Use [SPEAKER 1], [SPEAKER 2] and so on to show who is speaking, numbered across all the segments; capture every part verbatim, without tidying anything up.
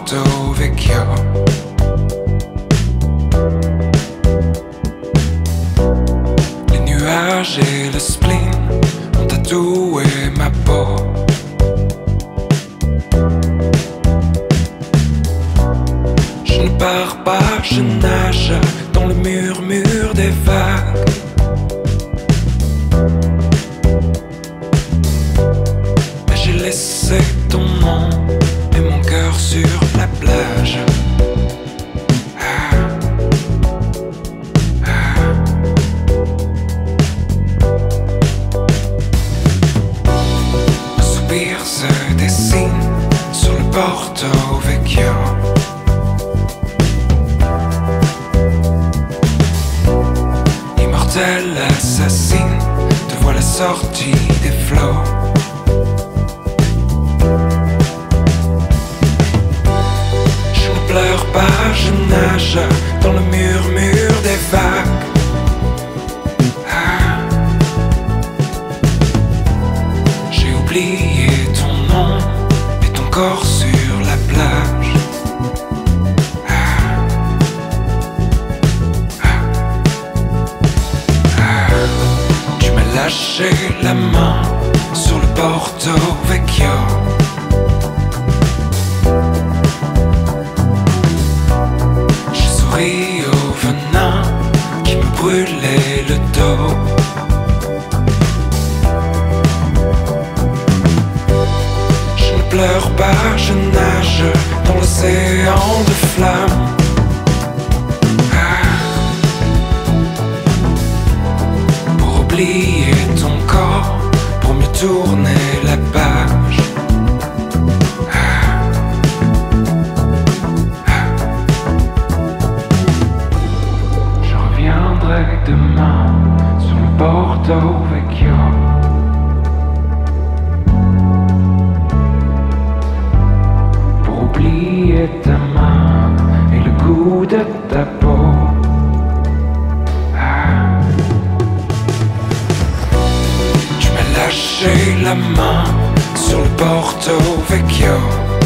[SPEAKER 1] Porto Vecchio. Les nuages et le spleen ont tatoué ma peau. Je ne pars pas, je nage dans le murmure des vagues. Mais j'ai laissé ton nom et mon cœur sur la plage. Ah, ah. Un soupir se dessine sur le Porto Vecchio. Immortel assassine, te voilà sorti des flots. Je ne pleure pas, je nage dans le murmure des vagues. Ah. J'ai oublié ton nom et ton corps sur la plage. Lâché la main sur le Porto Vecchio. J'ai souri au venin qui me brûlait le dos. Je ne pleure pas, je nage dans l'océan de flammes. Oublier ton corps pour mieux tourner la page. Ah. Ah. Je reviendrai demain sur le Porto Vecchio. Pour oublier ta main et le goût de ta peau. Lâché la main sur le Porto Vecchio.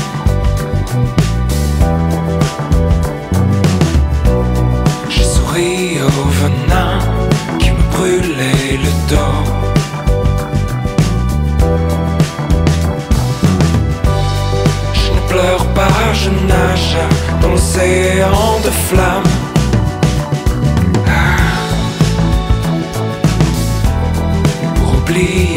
[SPEAKER 1] J'ai souri au venin qui me brûlait le dos. Je ne pleure pas, je nage dans l'océan de flammes. Ah. Pour oublier